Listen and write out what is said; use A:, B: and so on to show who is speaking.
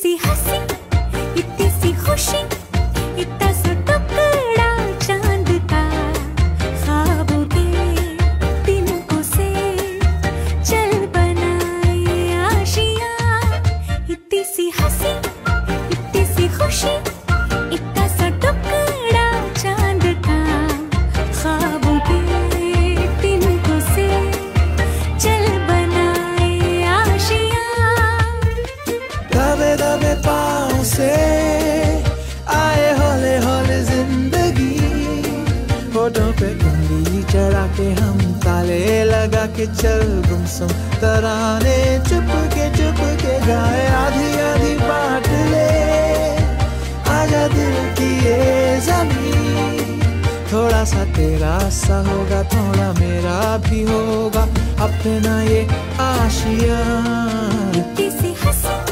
A: सी हंसी, इतनी सी खुशी, इतना सा टुकड़ा चांद का, ख्वाबों के तिनकों से चल बनाए आशियां। इतनी सी हंसी, इतनी सी खुशी, इतना सा टुकड़ा चांद का, ख्वाबों के तिनकों से चल बनाए आशियां।
B: दबे दबे पाँव से आए हौले हौले जिंदगी, होठों पे उंगली चढ़ा के हम ताले लगा के चल गुमसुम तराने चुप के गाए। आधी आधी बांट ले आजा दिल की ये ज़मीन, थोड़ा सा तेरा सा होगा, थोड़ा मेरा भी होगा अपना ये आशियाँ।
A: इतनी सी हंसी,